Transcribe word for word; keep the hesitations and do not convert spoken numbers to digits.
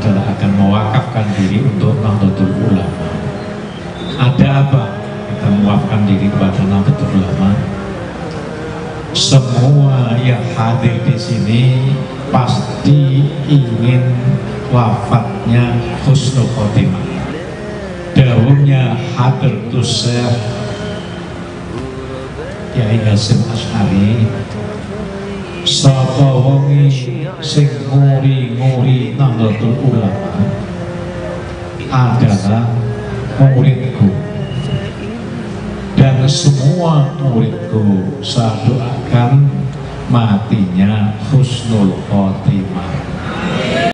adalah akan mewakafkan diri untuk Nahdlatul Ulama. Ada apa kita mewakafkan diri kepada Nahdlatul Ulama? Semua yang hadir di sini pasti ingin wafatnya husnul khotimah. Dawuhnya Hadratus Syekh Kyai Hasyim Asy'ari, sapa wonge sing nguri-nguri Nahdlatul Ulama adalah muridku, dan semua muridku saya doakan matinya husnul khotimah.